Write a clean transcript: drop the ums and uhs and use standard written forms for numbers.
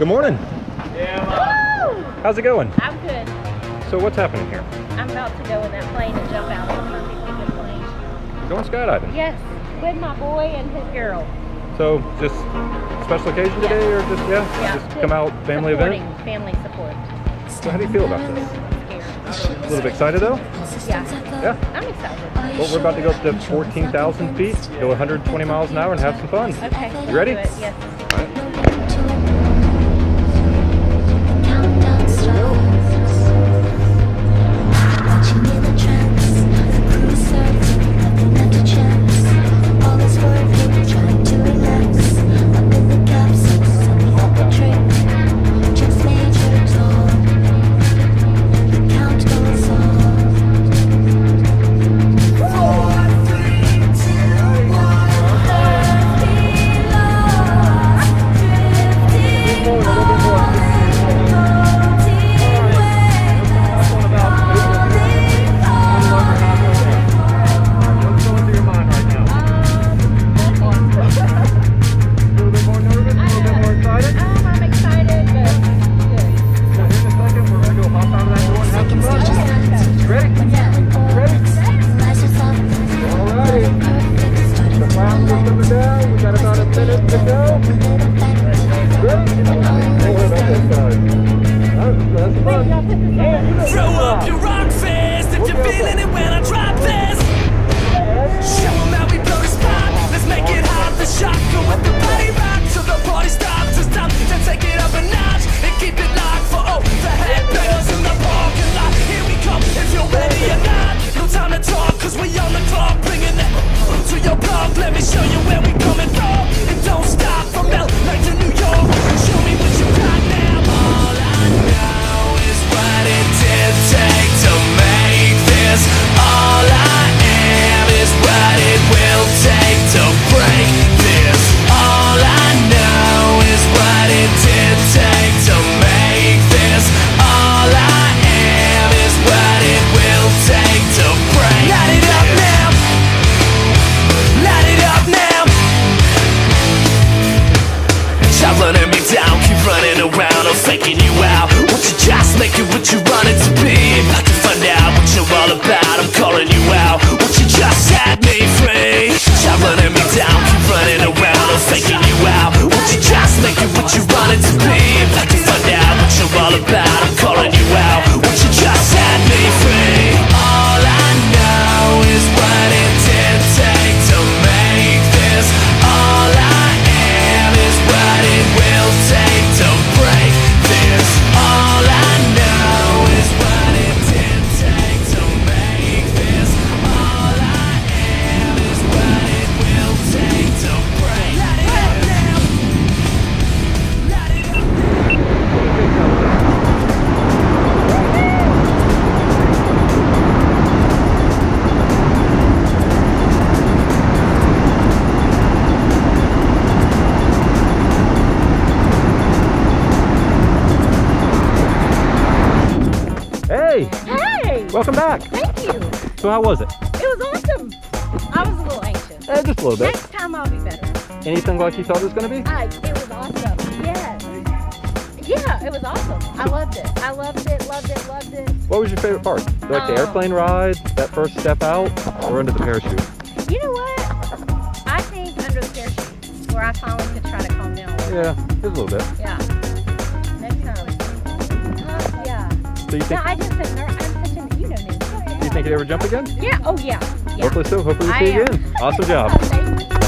Good morning. Woo! How's it going? I'm good. So what's happening here? I'm about to go in that plane and jump out of the perfectly good plane. Going skydiving? Yes, with my boy and his girl. So just special occasion today, or just just come out family event? Family support. So how do you feel about this? Scared. A little bit excited though? Yeah. Yeah. I'm excited. Well, we're about to go up to 14,000 feet, go 120 miles an hour and have some fun. Okay. You ready? Let's do it. Yes. All right. Throw up your rock fist if you're feeling it when I drop this. Show 'em how we blow the spot. Let's make it hot, the shock. Go with the body rock till the party stops. It's time to take it up a notch and keep it locked for all the headbangers in the parking lot. Here we come, if you're ready or not. No time to talk, cause we on the clock. Bringing that to your block. Let me show you where we coming from. And don't stop from LA to New York. Show me what you got now. All I know is what it did take to make this. All I am is what it will take to break this. All I know is what it did take to make this. All I am is what it will take to break this. Light it up now. Light it up now. Stop running me down, keep running around, I'm faking you out. Won't you just make it what you want it to be? If I can find out what you're all about, I'm calling you out. Won't you just set me free? Stop running me down, keep running around, I'm faking you out. Won't you just make it what you want it to be? If I can find out what you're all about, I'm calling you out. Won't you just set me free? All I know is what it did take to make this. All I am is what it will take to break this. All I know is what it did take to make this. All I am is what it will take to break this. Light it up. Hey, Hey! welcome back. Thank you. So how was it? It was awesome. I was a little anxious. Just a little bit. Next time I'll be better. Anything like you thought it was going to be? It was awesome. Yes. Yeah, it was awesome. I loved it. I loved it, loved it, loved it. What was your favorite part? You like the airplane ride, that first step out, or under the parachute? You know what? I think under the parachute, where I finally could try to calm down a little. Yeah, just a little bit. Yeah. Next time. Yeah. So you think, No, I just said, I'm such an, you know me. you think you'd ever jump again? Yeah. Oh, yeah. Yeah. Hopefully so. Hopefully we see you again. Awesome job. Thank you.